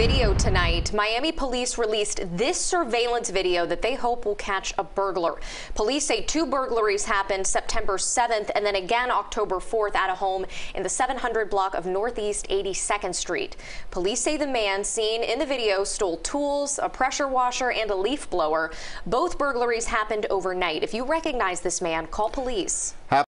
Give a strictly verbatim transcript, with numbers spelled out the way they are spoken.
video tonight. Miami police released this surveillance video that they hope will catch a burglar. Police say two burglaries happened September seventh and then again October fourth at a home in the seven hundred block of Northeast eighty-second Street. Police say the man seen in the video stole tools, a pressure washer, and a leaf blower. Both burglaries happened overnight. If you recognize this man, call police.